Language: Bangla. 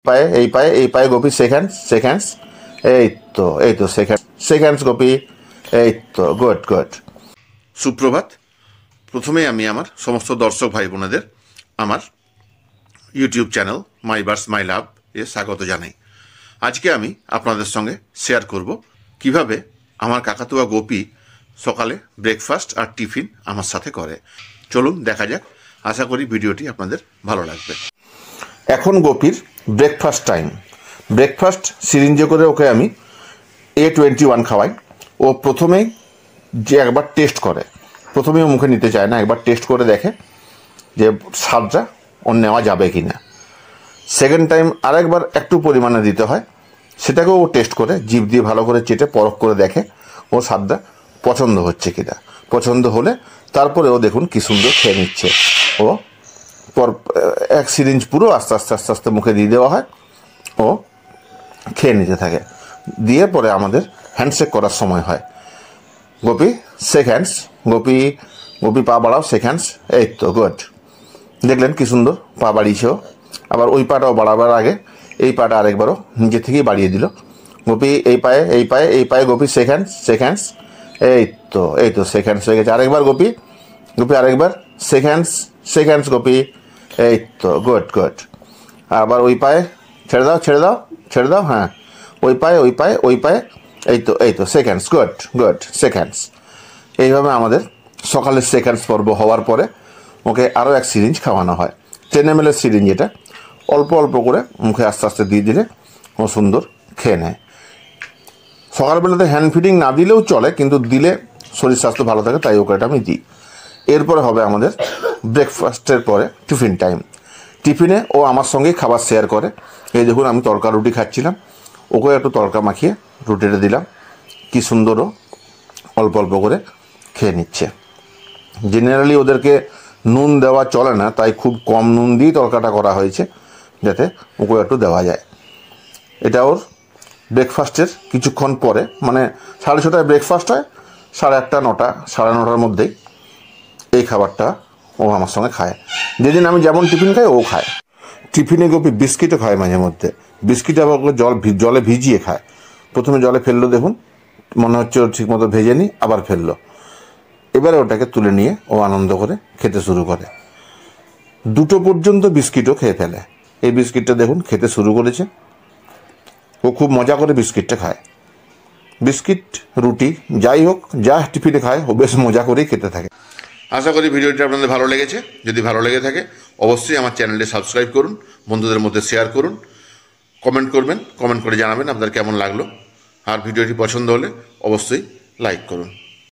এই পায়ে গোপী সেকেন্ডস এই তো সেকেন্ডস গোপী, এই তো গুড গুড। সুপ্রভাত। প্রথমেই আমি আমার সমস্ত দর্শক ভাই বোনেদের আমার YouTube channel my birds my love এ স্বাগত জানাই। আজকে আমি আপনাদের সঙ্গে শেয়ার করব কিভাবে আমার কাকাতুয়া গোপী সকালে ব্রেকফাস্ট আর টিফিন আমার সাথে করে। চলুন দেখা যাক। আশা করি ভিডিওটি আপনাদের ভালো লাগবে। এখন গোপীর ব্রেকফাস্ট টাইম। ব্রেকফাস্ট সিরিঞ্জে করে ওকে আমি A21 খাওয়াই। ও প্রথমেই যে একবার টেস্ট করে, প্রথমেই ও মুখে নিতে চায় না, একবার টেস্ট করে দেখে যে স্বাদটা ওর নেওয়া যাবে কি না। সেকেন্ড টাইম আরেকবার একটু পরিমাণে দিতে হয়, সেটাকেও ও টেস্ট করে জিভ দিয়ে ভালো করে চেটে পরখ করে দেখে ও স্বাদটা পছন্দ হচ্ছে কি না। পছন্দ হলে তারপরে ও দেখুন কী সুন্দর খেয়ে নিচ্ছে। ও এক সিরিঞ্জ পুরো আস্তে আস্তে আস্তে আস্তে মুখে দিয়ে দেওয়া হয়, ও খেয়ে নিতে থাকে। দিয়ে পরে আমাদের হ্যান্ডশেক করার সময় হয়। গোপী সেকেন্ডস, গোপী পা বাড়াও সেকেন্ডস, এই তো গুড। দেখলেন কি সুন্দর পা বাড়িয়েছেও। আবার ওই পাটাও বাড়াবার আগে এই পাটা আরেকবারও নিজে থেকেই বাড়িয়ে দিল। গোপী এই পায়ে গোপী সেকেন্ডস, এই তো সেকেন্ডস হয়ে গেছে। আরেকবার গোপী আরেকবার সেকেন্ডস গোপী, এই তো গুড গুড। আবার ওই পায়ে ছেড়ে দাও হ্যাঁ, ওই পায়ে এই তো সেকেন্ডস, গুড সেকেন্ডস। এইভাবে আমাদের সকালের সেকেন্ডস পর্ব হওয়ার পরে ওকে আরও এক সিরিঞ্জ খাওয়ানো হয়। 10 ml সিরিঞ্জ। এটা অল্প অল্প করে মুখে আস্তে আস্তে দিয়ে দিলে ও সুন্দর খেয়ে নেয়। সকালবেলাতে হ্যান্ড ফিডিং না দিলেও চলে, কিন্তু দিলে শরীর স্বাস্থ্য ভালো থাকে, তাই ওকে এটা আমি দিই। এরপরে হবে আমাদের ব্রেকফাস্টের পরে টিফিন টাইম। টিফিনে ও আমার সঙ্গেই খাবার শেয়ার করে। এই দেখুন আমি তড়কা রুটি খাচ্ছিলাম, ওকে একটু তড়কা মাখিয়ে রুটিটা দিলাম। কি সুন্দর ও অল্প অল্প করে খেয়ে নিচ্ছে। জেনারেলি ওদেরকে নুন দেওয়া চলে না, তাই খুব কম নুন দিয়েই তড়কাটা করা হয়েছে, যাতে ওকে একটু দেওয়া যায়। এটা ওর ব্রেকফাস্টের কিছুক্ষণ পরে, মানে 6:30টায় ব্রেকফাস্ট হয়, 8:30 9টা 9:30টার মধ্যেই এই খাবারটা ও আমার সঙ্গে খায়। যেদিন আমি যেমন টিফিন খাই ও খায়। টিফিনে গোপী বিস্কিটও খায় মাঝে মধ্যে। বিস্কিট আবার জলে ভিজিয়ে খায়। প্রথমে জলে ফেললো, দেখুন মনে হচ্ছে ও ঠিক মতো ভেজেনি, আবার ফেললো। এবারে ওটাকে তুলে নিয়ে ও আনন্দ করে খেতে শুরু করে। 2টো পর্যন্ত বিস্কিটও খেয়ে ফেলে। এই বিস্কিটটা দেখুন খেতে শুরু করেছে। ও খুব মজা করে বিস্কিটটা খায়। বিস্কিট রুটি যাই হোক, যা টিফিনে খায় ও বেশ মজা করেই খেতে থাকে। আশা করি ভিডিওটি আপনাদের ভালো লেগেছে। যদি ভালো লেগে থাকে অবশ্যই আমার চ্যানেলটি সাবস্ক্রাইব করুন, বন্ধুদের মধ্যে শেয়ার করুন, কমেন্ট করবেন, কমেন্ট করে জানাবেন আপনাদের কেমন লাগলো। আর ভিডিওটি পছন্দ হলে অবশ্যই লাইক করুন।